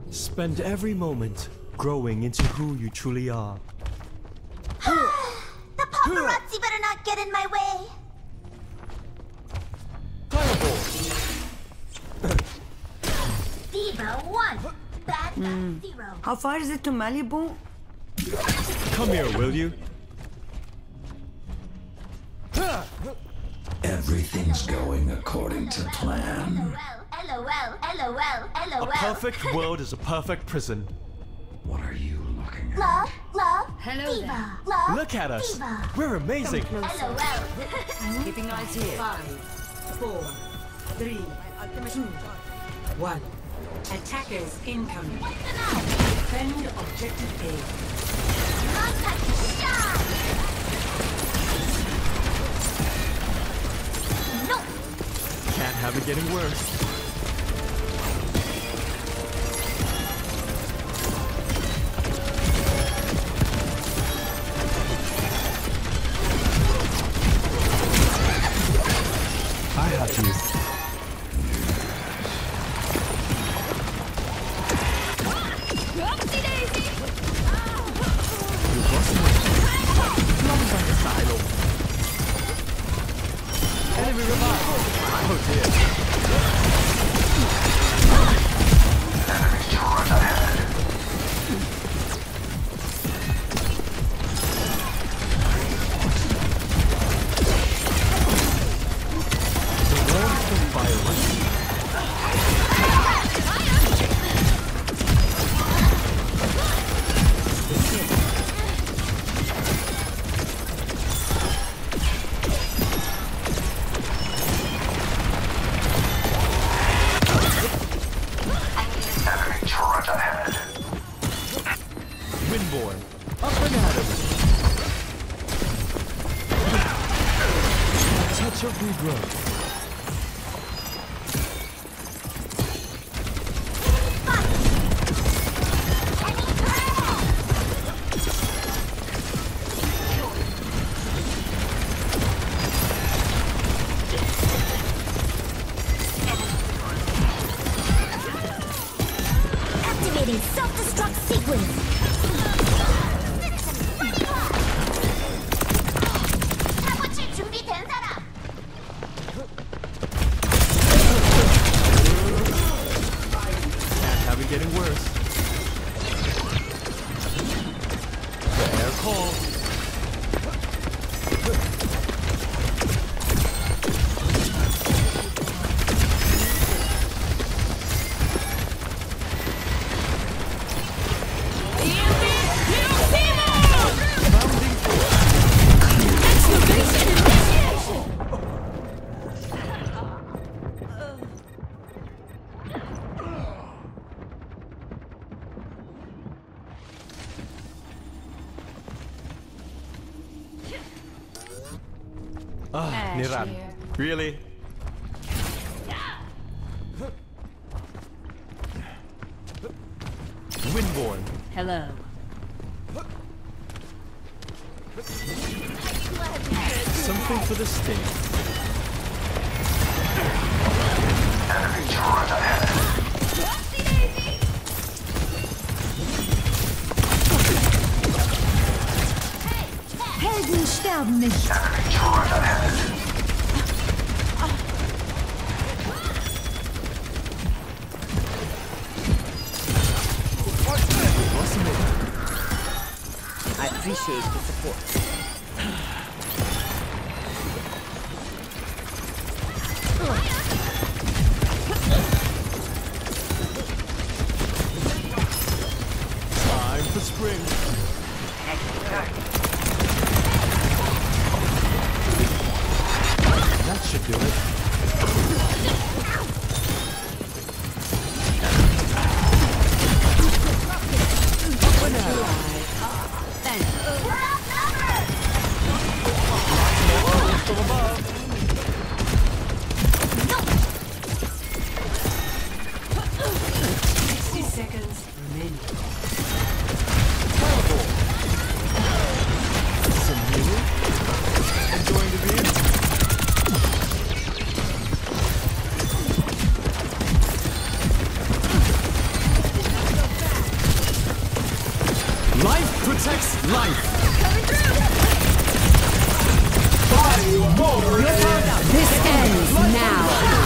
Spend every moment growing into who you truly are. The paparazzi better not get in my way. Diva 1, bad guy 0. How far is it to Malibu? Come here, will you? Everything's going according to plan. A perfect world is a perfect prison. What are you looking at? Love, Hello diva, there. love, Look at us. diva. We're amazing. Keeping eyes here. 5, 4, 3, 2, 1. Attackers incoming. Defend objective A. No. Can't have it getting worse. I have you. Enemy revived. Oh dear. Enemy turret ahead. The world's been violent. Enemy turret ahead. Windborn. Up and at him. A touch of regrowth. Activating self-destruct sequence. 사고칠 준비된 사람. Can't have it getting worse. Fair call. Bounding Niran. Really? Windborn. Hello. Something for the sting. Enemy turret ahead. Helden sterben nicht. Enemy turret ahead. I appreciate the support. Time for spring. That should do it. From above. 60 seconds remaining. Some healing. Enjoying the view. protects life. This ends now.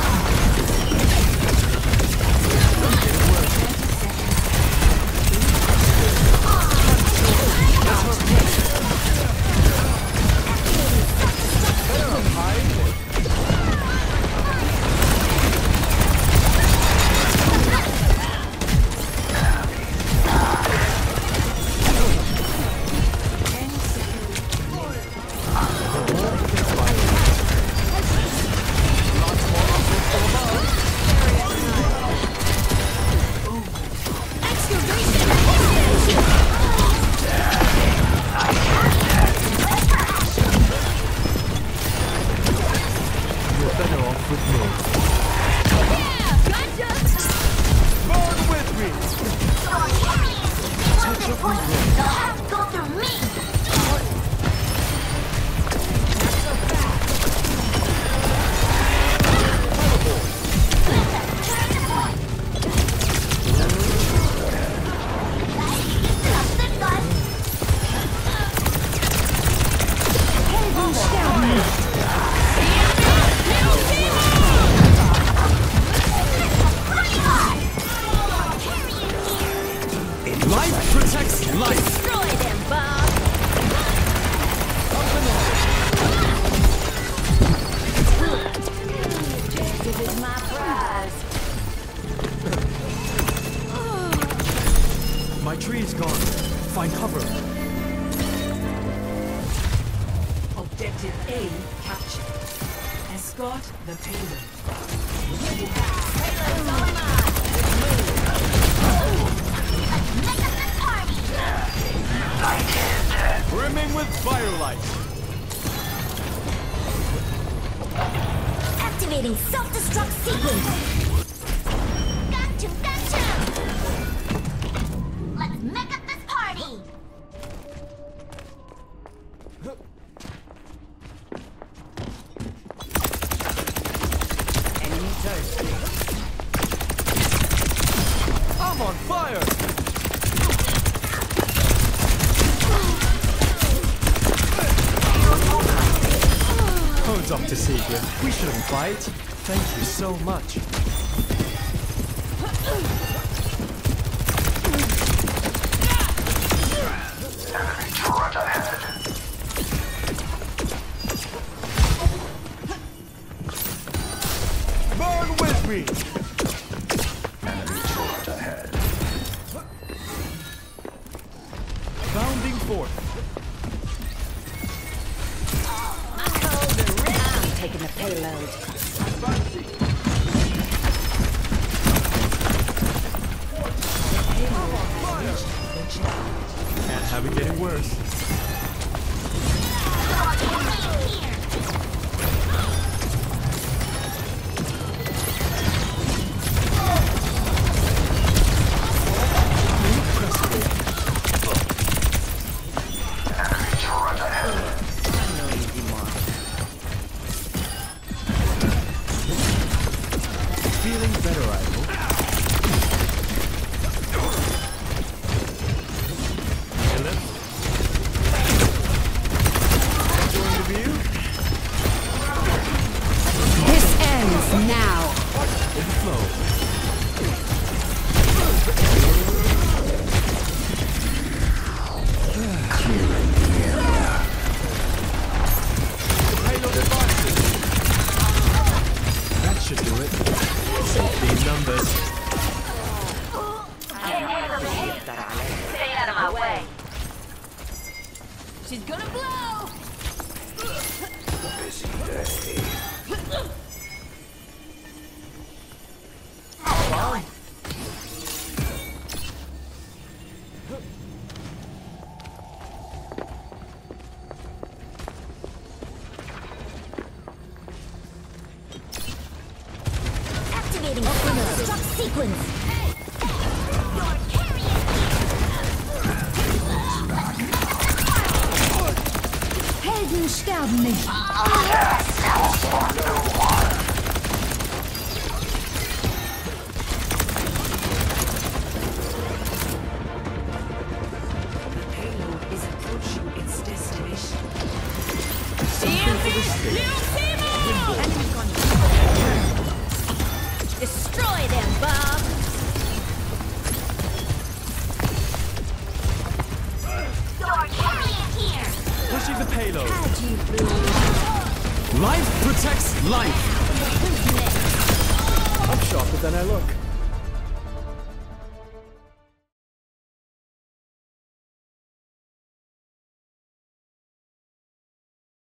Life protects life. Destroy them, Bob. Objective is my prize. My tree is gone. Find cover. Objective A captured. Escort the payload. Payload's on mine. Brimming with firelight. Activating self-destruct sequence. Gotcha. Let's make up this party. Enemy turret. I'm on fire. Oh, Dr. Seeger, we shouldn't fight. Thank you so much. Burn with me! Enemy turret ahead. Bounding forth. I'm taking the payload. Can't have it getting worse. Feeling better, I hope. Hello? Enjoying the view? This ends now. In flow. Payload advances. That should do it. Safety in numbers. Stay out of my way. She's gonna blow. Busy day. Activating self-destruct sequence. Helden sterben nicht. Payload Launching the payload. Had you been. Life protects life. I'm sharper than I look.